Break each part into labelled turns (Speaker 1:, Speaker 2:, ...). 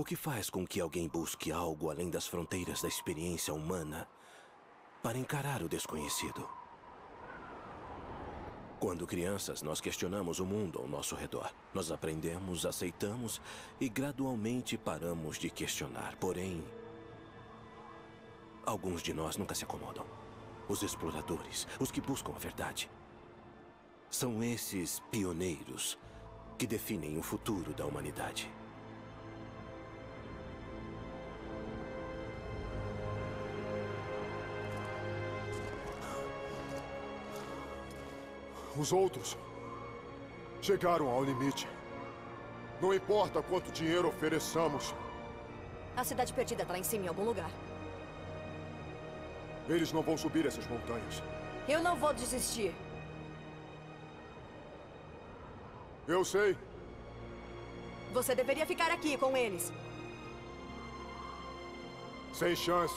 Speaker 1: que faz com que alguém busque algo além das fronteiras da experiência humana para encarar o desconhecido? Quando crianças, nós questionamos o mundo ao nosso redor. Nós aprendemos, aceitamos e gradualmente paramos de questionar. Porém, alguns de nós nunca se acomodam. Os exploradores, os que buscam a verdade. São esses pioneiros que definem o futuro da humanidade.
Speaker 2: Os outros chegaram ao limite. Não importa quanto dinheiro ofereçamos.
Speaker 3: A cidade perdida está lá em cima em algum lugar.
Speaker 2: Eles não vão subir essas montanhas.
Speaker 3: Eu não vou desistir.
Speaker 2: Eu sei.
Speaker 3: Você deveria ficar aqui com eles.
Speaker 2: Sem chance.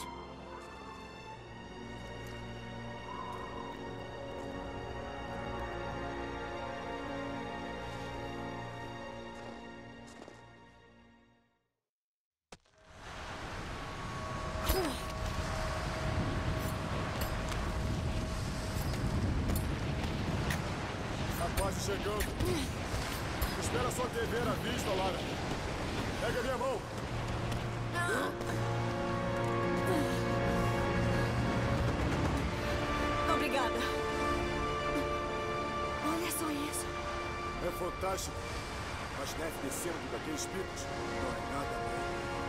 Speaker 2: Quase chegando. Espera só TV à vista, Lara. Pega minha mão.
Speaker 3: Obrigada. Olha só isso.
Speaker 2: É fantástico. Mas neve descendo daqueles picos não é nada bom.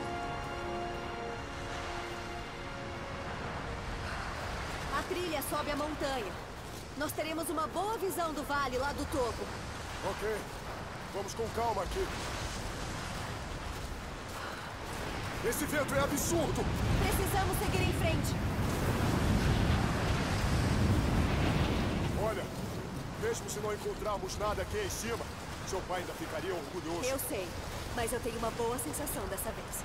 Speaker 3: A trilha sobe a montanha. Nós teremos uma boa visão do vale lá do topo.
Speaker 2: Ok. Vamos com calma aqui. Esse vento é absurdo!
Speaker 3: Precisamos seguir em frente.
Speaker 2: Olha, mesmo se não encontrarmos nada aqui em cima, seu pai ainda ficaria orgulhoso.
Speaker 3: Eu sei, mas eu tenho uma boa sensação dessa vez.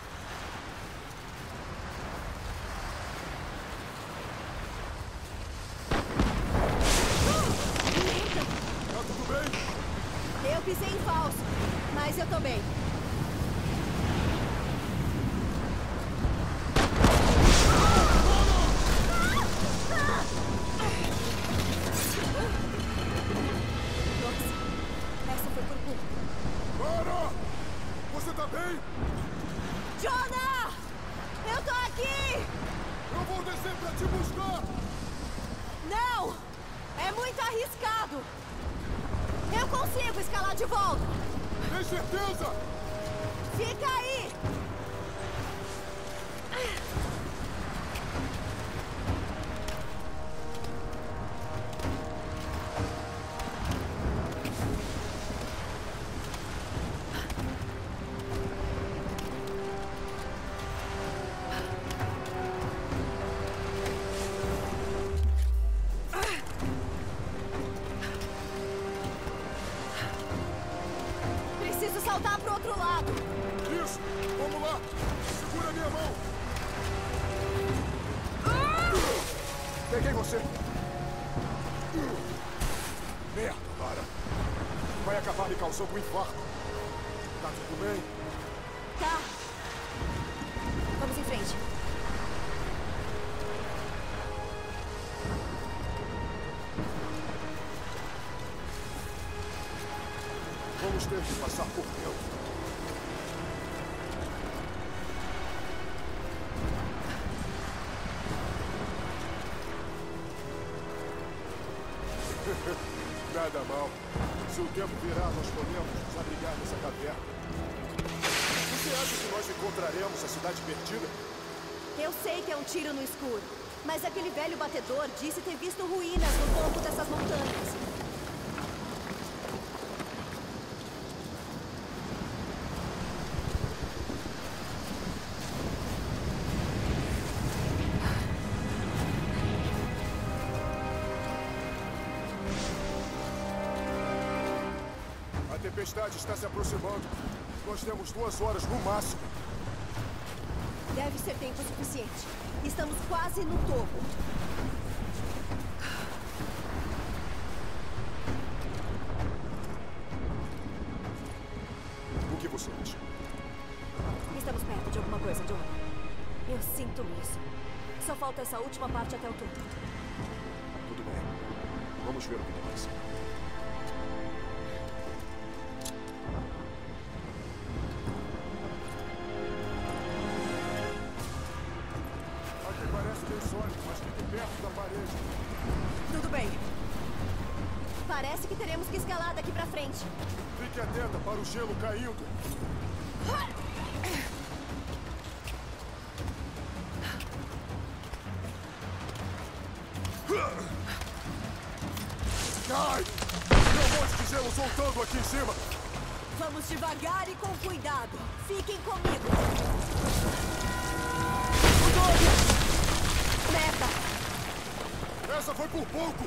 Speaker 3: Eu pisei em falso, mas eu tô bem. Nossa, essa foi por pouco.
Speaker 2: Lara! Você tá bem?
Speaker 3: Jonah! Eu tô aqui!
Speaker 2: Eu vou descer pra te buscar!
Speaker 3: Não! É muito arriscado! Eu consigo escalar de volta!
Speaker 2: Tem certeza?
Speaker 3: Fica aí! Saltar pro outro lado.
Speaker 2: Isso! Vamos lá! Segura minha mão! Peguei você! Merda, Lara! Vai acabar me causando um infarto. Tá tudo bem?
Speaker 3: Tá. Vamos em frente.
Speaker 2: Vamos ter que passar por dentro. Nada mal. Se o tempo virar, nós podemos nos abrigar nessa caverna. Você acha que nós encontraremos a cidade perdida?
Speaker 3: Eu sei que é um tiro no escuro, mas aquele velho batedor disse ter visto ruínas no topo dessas montanhas.
Speaker 2: A tempestade está se aproximando. Nós temos 2 horas no máximo.
Speaker 3: Deve ser tempo suficiente. Estamos quase no topo.
Speaker 2: O que você acha?
Speaker 3: coisa, John. Eu sinto isso. Só falta essa última parte até o topo.
Speaker 2: Tudo bem. Vamos ver o que tem mais. Aqui parece bem sólido, mas fique perto da parede.
Speaker 3: Tudo bem. Parece que teremos que escalar daqui pra frente.
Speaker 2: Fique atenta para o gelo caindo. Ai! Tem um monte de gelo soltando aqui em cima.
Speaker 3: Vamos devagar e com cuidado. Fiquem comigo. Merda!
Speaker 2: Essa foi por pouco.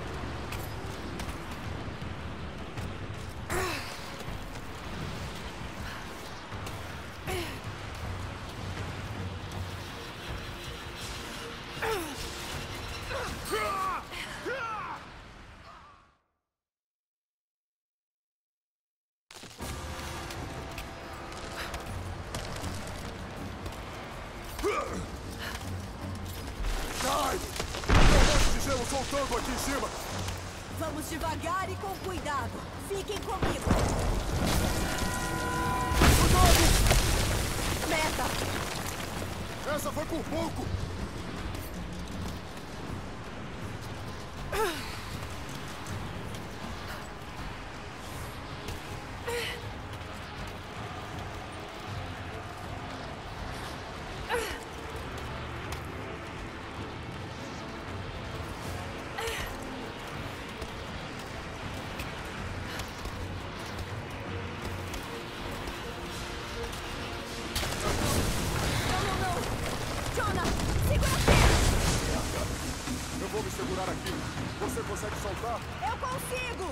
Speaker 2: Ai! Tem um monte de gelo soltando aqui em cima.
Speaker 3: Vamos devagar e com cuidado. Fiquem comigo. Merda!
Speaker 2: Essa foi por pouco.
Speaker 3: Não. Jonah, segura firme.
Speaker 2: Eu vou me segurar aqui. Você consegue soltar?
Speaker 3: Eu consigo.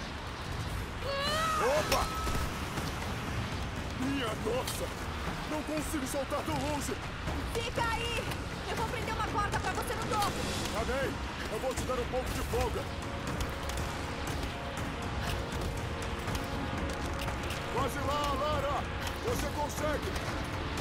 Speaker 2: Opa! Minha nossa! Não consigo soltar tão longe!
Speaker 3: Fica aí. Eu vou prender uma corda pra você no topo.
Speaker 2: Tá bem, eu vou te dar um pouco de folga. Quase lá, Lara! Você consegue!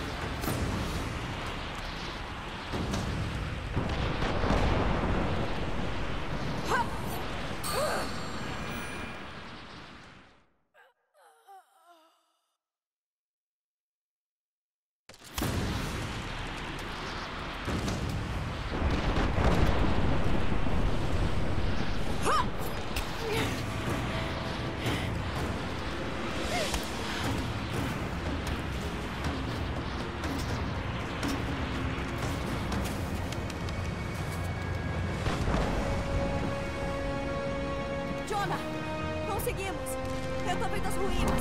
Speaker 3: Jonah, conseguimos. Eu tô vendo as ruínas.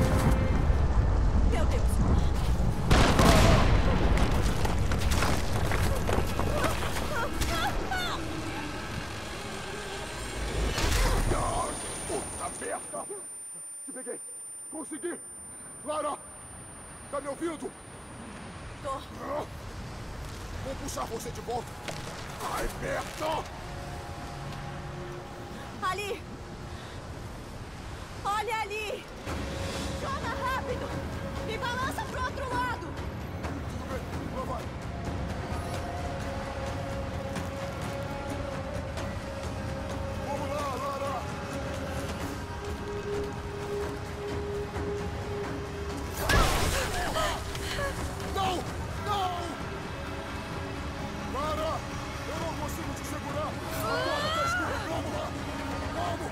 Speaker 3: Meu Deus.
Speaker 2: Puta merda! Te peguei! Consegui! Lara! Tá me ouvindo?
Speaker 3: Tô.
Speaker 2: Vou puxar você de volta! Ai, merda!
Speaker 3: Ali! Olha ali! Jonah, rápido! Me balança pro outro lado!
Speaker 2: Tudo bem, lá vai! Vamos lá, Lara! Não! Não! Lara! Eu não consigo te segurar! A corda tá escorregando lá! Vamos!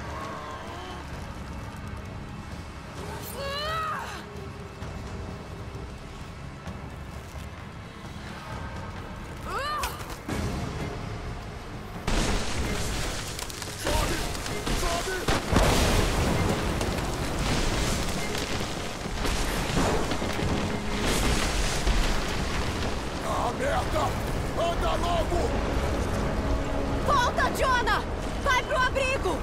Speaker 2: Sobe! Sobe! Ah, merda! Anda logo!
Speaker 3: Volta, Jonah! Vai pro abrigo!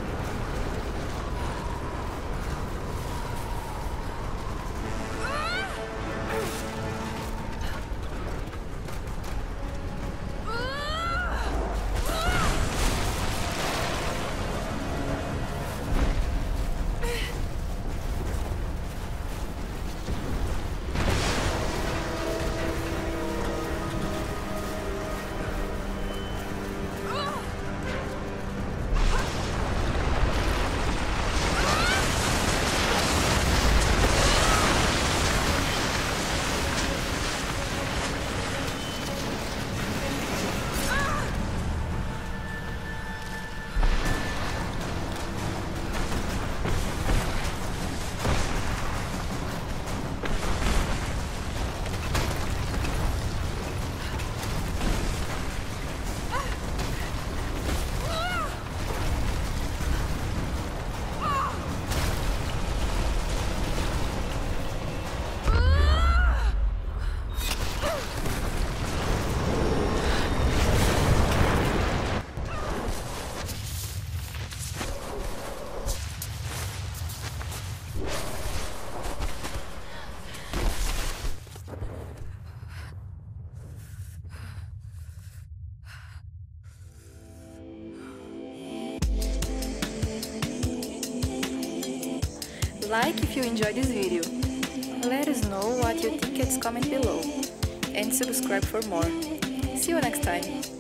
Speaker 4: Like if you enjoyed this video. Let us know what you think at comment below. And subscribe for more. See you next time.